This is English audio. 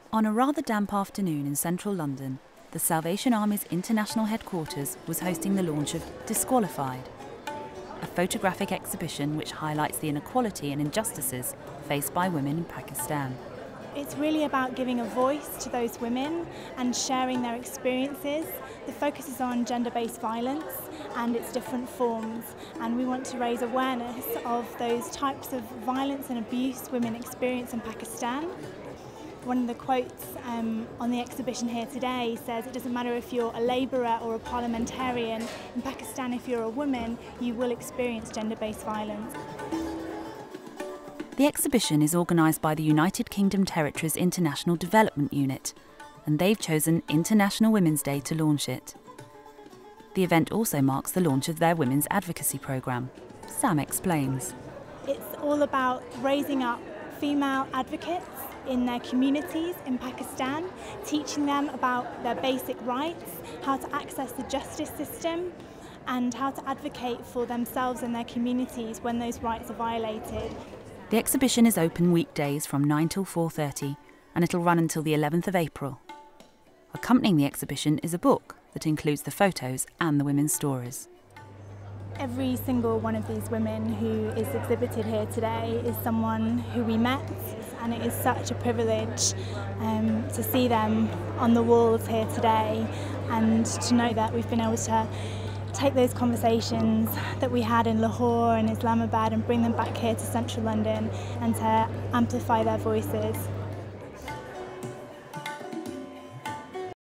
On a rather damp afternoon in central London, the Salvation Army's international headquarters was hosting the launch of Disqualified, a photographic exhibition which highlights the inequality and injustices faced by women in Pakistan. It's really about giving a voice to those women and sharing their experiences. The focus is on gender-based violence and its different forms, and we want to raise awareness of those types of violence and abuse women experience in Pakistan. One of the quotes on the exhibition here today says, "It doesn't matter if you're a labourer or a parliamentarian. In Pakistan, if you're a woman, you will experience gender-based violence." The exhibition is organised by the United Kingdom Territories International Development Unit, and they've chosen International Women's Day to launch it. The event also marks the launch of their women's advocacy programme. Sam explains. It's all about raising up female advocates in their communities in Pakistan, teaching them about their basic rights, how to access the justice system, and how to advocate for themselves and their communities when those rights are violated. The exhibition is open weekdays from 9 till 4:30 and it'll run until the 11th of April. Accompanying the exhibition is a book that includes the photos and the women's stories. Every single one of these women who is exhibited here today is someone who we met, and it is such a privilege to see them on the walls here today and to know that we've been able to take those conversations that we had in Lahore and Islamabad and bring them back here to central London and to amplify their voices.